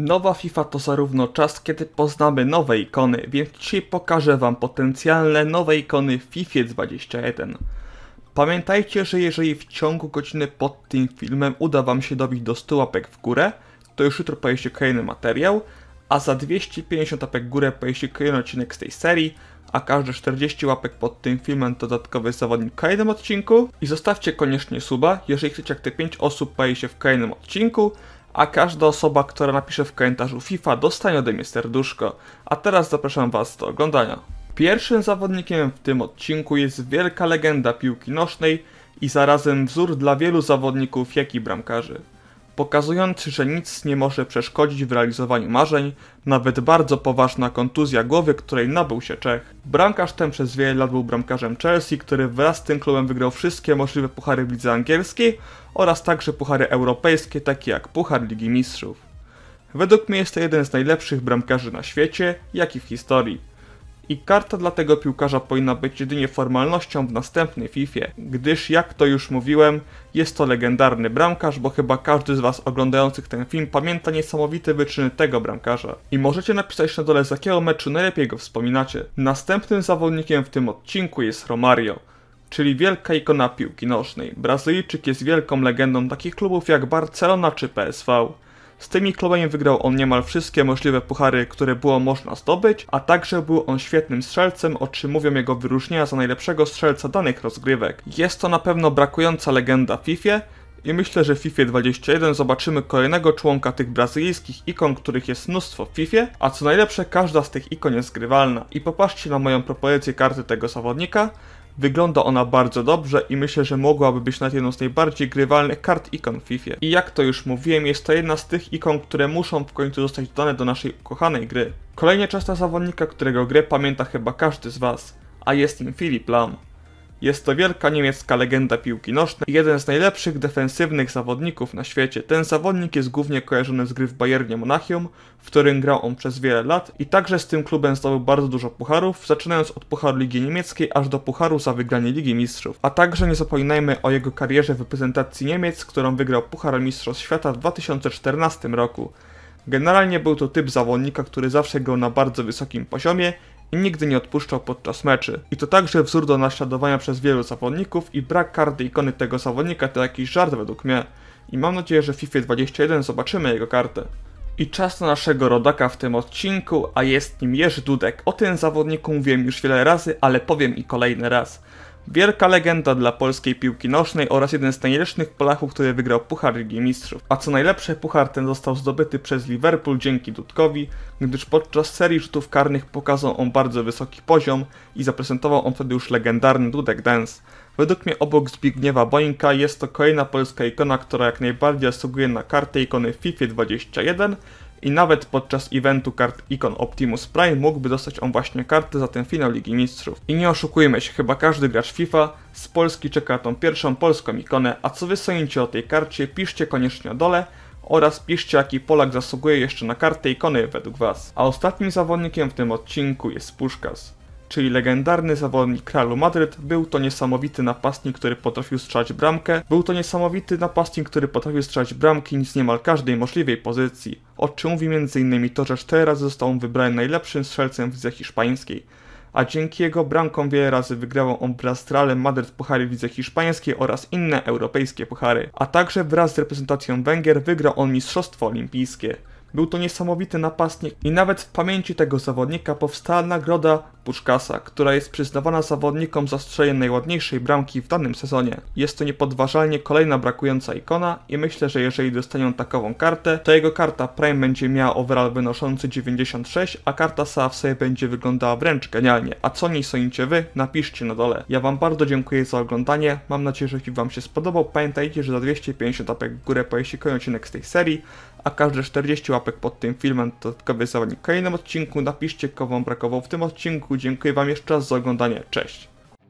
Nowa FIFA to zarówno czas, kiedy poznamy nowe ikony, więc dzisiaj pokażę wam potencjalne nowe ikony w FIFA 21. Pamiętajcie, że jeżeli w ciągu godziny pod tym filmem uda wam się dobić do 100 łapek w górę, to już jutro pojawi się kolejny materiał, a za 250 łapek w górę pojawi się kolejny odcinek z tej serii, a każde 40 łapek pod tym filmem to dodatkowy zawodnik w kolejnym odcinku. I zostawcie koniecznie suba, jeżeli chcecie, jak te 5 osób pojawi się w kolejnym odcinku, a każda osoba, która napisze w komentarzu FIFA, dostanie ode mnie serduszko. A teraz zapraszam was do oglądania. Pierwszym zawodnikiem w tym odcinku jest wielka legenda piłki nożnej i zarazem wzór dla wielu zawodników, jak i bramkarzy. Pokazujący, że nic nie może przeszkodzić w realizowaniu marzeń, nawet bardzo poważna kontuzja głowy, której nabył się Czech. Bramkarz ten przez wiele lat był bramkarzem Chelsea, który wraz z tym klubem wygrał wszystkie możliwe puchary w lidze angielskiej oraz także puchary europejskie, takie jak Puchar Ligi Mistrzów. Według mnie jest to jeden z najlepszych bramkarzy na świecie, jak i w historii. I karta dla tego piłkarza powinna być jedynie formalnością w następnej FIFA, gdyż jak to już mówiłem, jest to legendarny bramkarz, bo chyba każdy z was oglądających ten film pamięta niesamowite wyczyny tego bramkarza. I możecie napisać na dole, z jakiego meczu najlepiej go wspominacie. Następnym zawodnikiem w tym odcinku jest Romario, czyli wielka ikona piłki nożnej. Brazylijczyk jest wielką legendą takich klubów jak Barcelona czy PSV. Z tymi klubami wygrał on niemal wszystkie możliwe puchary, które było można zdobyć, a także był on świetnym strzelcem, o czym mówią jego wyróżnienia za najlepszego strzelca danych rozgrywek. Jest to na pewno brakująca legenda w FIFA i myślę, że w FIFA 21 zobaczymy kolejnego członka tych brazylijskich ikon, których jest mnóstwo w FIFA, a co najlepsze, każda z tych ikon jest grywalna. I popatrzcie na moją propozycję karty tego zawodnika. Wygląda ona bardzo dobrze i myślę, że mogłaby być nawet jedną z najbardziej grywalnych kart ikon w FIFA. I jak to już mówiłem, jest to jedna z tych ikon, które muszą w końcu zostać dodane do naszej ukochanej gry. Kolejnie czas na zawodnika, którego grę pamięta chyba każdy z was, a jest nim Philipp Lahm. Jest to wielka niemiecka legenda piłki nożnej i jeden z najlepszych defensywnych zawodników na świecie. Ten zawodnik jest głównie kojarzony z gry w Bayernie Monachium, w którym grał on przez wiele lat i także z tym klubem zdobył bardzo dużo pucharów, zaczynając od Pucharu Ligi Niemieckiej aż do Pucharu za wygranie Ligi Mistrzów. A także nie zapominajmy o jego karierze w reprezentacji Niemiec, którą wygrał Puchar Mistrzostw Świata w 2014 roku. Generalnie był to typ zawodnika, który zawsze grał na bardzo wysokim poziomie i nigdy nie odpuszczał podczas meczy. I to także wzór do naśladowania przez wielu zawodników i brak karty ikony tego zawodnika to jakiś żart według mnie. I mam nadzieję, że w FIFA 21 zobaczymy jego kartę. I czas na naszego rodaka w tym odcinku, a jest nim Jerzy Dudek. O tym zawodniku mówiłem już wiele razy, ale powiem i kolejny raz. Wielka legenda dla polskiej piłki nożnej oraz jeden z najlepszych Polaków, który wygrał Puchar Ligi Mistrzów. A co najlepsze, puchar ten został zdobyty przez Liverpool dzięki Dudkowi, gdyż podczas serii rzutów karnych pokazał on bardzo wysoki poziom i zaprezentował on wtedy już legendarny Dudek Dance. Według mnie obok Zbigniewa Bońka jest to kolejna polska ikona, która jak najbardziej zasługuje na kartę ikony w FIFA 21 i nawet podczas eventu kart ikon Optimus Prime mógłby dostać on właśnie kartę za ten finał Ligi Mistrzów. I nie oszukujmy się, chyba każdy gracz FIFA z Polski czeka tą pierwszą polską ikonę, a co wy sądzicie o tej karcie, piszcie koniecznie na dole oraz piszcie, jaki Polak zasługuje jeszcze na kartę ikony według was. A ostatnim zawodnikiem w tym odcinku jest Puskás, czyli legendarny zawodnik Realu Madryt. Był to niesamowity napastnik, który potrafił strzelać bramkę. Był to niesamowity napastnik, który potrafił strzelać bramki z niemal każdej możliwej pozycji. O czym mówi m.in. to, że 4 razy został on wybrany najlepszym strzelcem w lidze hiszpańskiej. A dzięki jego bramkom wiele razy wygrał on wraz z Realem Madryt puchary w lidze hiszpańskiej oraz inne europejskie puchary. A także wraz z reprezentacją Węgier wygrał on mistrzostwo olimpijskie. Był to niesamowity napastnik i nawet w pamięci tego zawodnika powstała nagroda Puskasa, która jest przyznawana zawodnikom za strzelenie najładniejszej bramki w danym sezonie. Jest to niepodważalnie kolejna brakująca ikona i myślę, że jeżeli dostanią takową kartę, to jego karta Prime będzie miała overall wynoszący 96, a karta sama w sobie będzie wyglądała wręcz genialnie. A co nie sądzicie wy? Napiszcie na dole. Ja wam bardzo dziękuję za oglądanie, mam nadzieję, że film wam się spodobał. Pamiętajcie, że za 250 łapek w górę pojawi się kolejny odcinek z tej serii, a każde 40 łapek pod tym filmem to dodatkowy zawodnik w kolejnym odcinku. Napiszcie, kogo wam brakowało w tym odcinku. Dziękuję wam jeszcze raz za oglądanie. Cześć!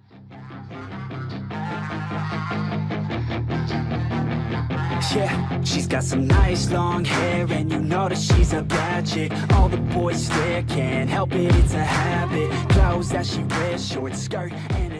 Yeah, she's got some nice long hair and you know that she's a bad chick. All the boys stare, can't help it, it's a habit. Clothes that she wears, short skirt and